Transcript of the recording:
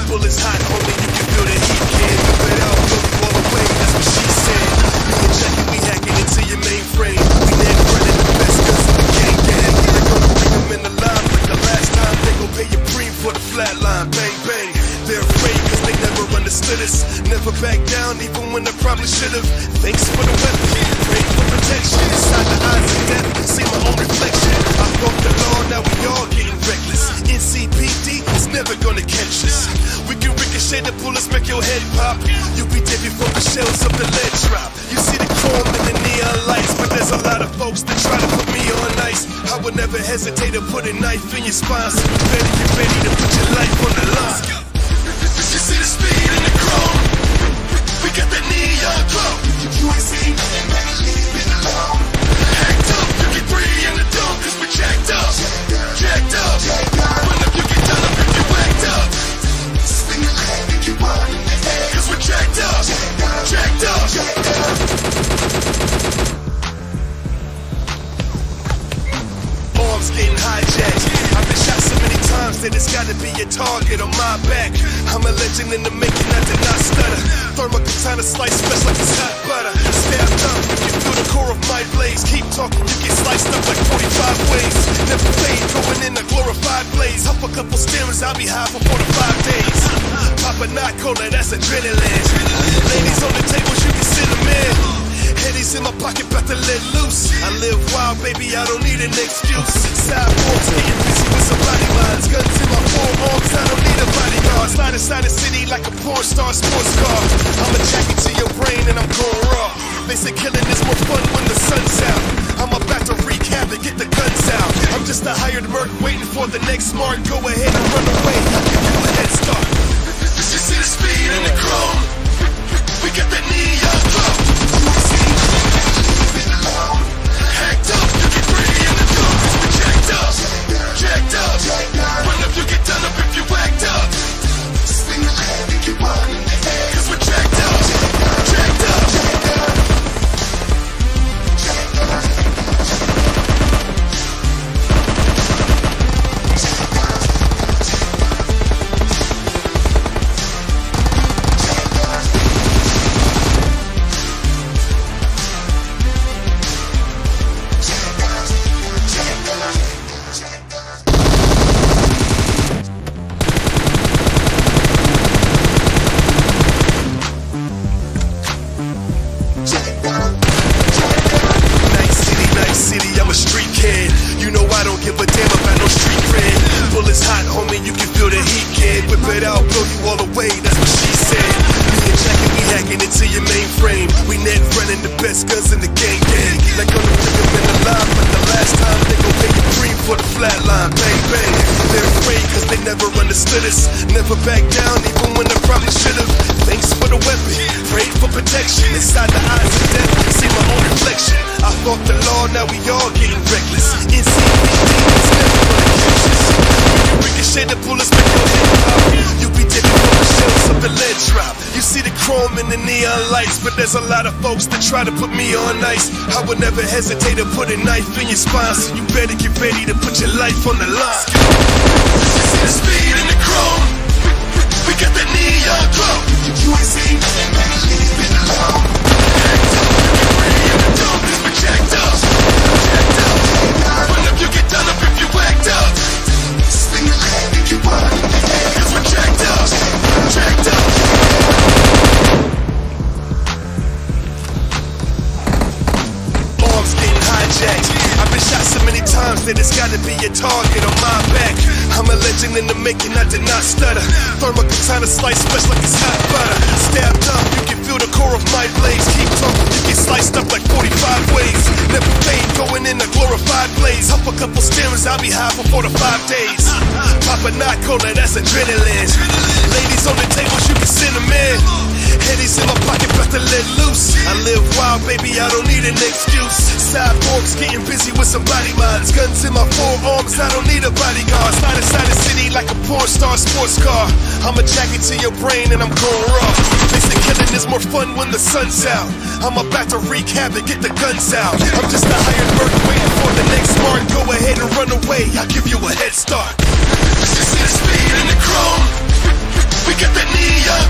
Bullets hot, homie, you can feel the heat, kid. Whip it out, blow you all away, that's what she said. Me and Jackie, we hacking into your mainframe. We neck running the best guns in the gang. They're gonna bring them in the line like the last time. They gon' pay your cream for the flatline, bang, bang. They're afraid cause they never understood us. Never back down even when they probably should've. Thanks for the weapon, pray for protection. Inside the eyes of death, see my own reflection. I broke the law, now we all getting reckless. NCPD is never gonna catch us. We can ricochet the bullets, make your head pop. You'll be dead before the shells of the lead drop. You see the chrome and the neon lights, but there's a lot of folks that try to put me on ice. I would never hesitate to put a knife in your spine, so you better get ready to put your life on the line. You see the speed in the chrome. We got that neon glow. You ain't seen nothing, man, leave it alone. Hacked up, you get free in the dome, cause we jacked up. Jacked up. Run up, you get done up if you whacked up. Swing your leg if you want in the air, cause we're jacked up. Jacked up. Arms getting hijacked. I've been shot so many times that it's gotta be a target on my back. I'm a legend in the making, I did not stutter. Thermal katana slice fresh like it's hot butter. Stabbed up, you can feel the core of my blaze. Keep talking, you get sliced up like 45 ways. Never fade, going in a glorified blaze. Huff a couple stems, I'll be high for 4 to 5 days. Pop a knot cola, that's adrenaline. Ladies on the table, you can send them in. Headies in my pocket, about to let loose. I live wild, baby, I don't need an excuse. Sidewalks, getting busy with some body lines. Guns in my forearms, I don't need a bodyguard. Slide inside the city like a porn star sports car. I'm a jacket to your brain and I'm going raw. They say killing is more fun when the sun's out. I'm about to wreak havoc, get the guns out. I'm just a hired merc waiting for the next mark. Go ahead and run away, I'll give you a head start. You see the speed in the chrome. We got that neon glow. Hacked up, you get free in the dome, cause we jacked up. Jacked up. Run up, you get done up if you whacked up. Swing your leg if you want in the air, cause we're jacked up. Jacked up. Never back down even when they probably should've. Thanks for the weapon, prayed for protection. Inside the eyes of death, see my own reflection. I fought the law, now we all getting reckless. NCPD is never gonna catch us. When you ricochet the bullets, make your head pop. You be dead before the shells of the lead drop. You see the chrome and the neon lights, but there's a lot of folks that try to put me on ice. I would never hesitate to put a knife in your spine, so you better get ready to put your life on the line. You see the speed in the chrome. We got that neon glow. You ain't seen nothing, man, leave it alone. Hacked up, you get free in the dome, cause we jacked up. Jacked up. Run up, you get done up if you whacked up. Swing your leg if you want in the air, cause we're jacked up. Jacked up. Arms getting hijacked. I've been shot so many times that it's gotta be a target on my back. I'm a legend in the making, I did not stutter. Thermal katana slice fresh like it's hot butter. Stabbed up, you can feel the core of my blaze. Keep talking, you get sliced up like 45 ways. Never fade, going in a glorified blaze. Huff a couple stems, I'll be high for 4 to 5 days. Pop a knot cola, that's adrenaline. Ladies on the tables, you can send them in. Headies in my pocket, about to let loose. I live wild, baby, I don't need an excuse. Sidewalks, getting busy with some body lines. Guns in my forearms, I don't need a bodyguard. Slide inside the city like a porn star sports car. I'm a jacket to your brain and I'm going raw. They say killing is more fun when the sun's out. I'm about to wreak havoc, get the guns out. I'm just a hired merc waiting for the next mark. Go ahead and run away, I'll give you a head start. You see the speed in the chrome. We got that neo.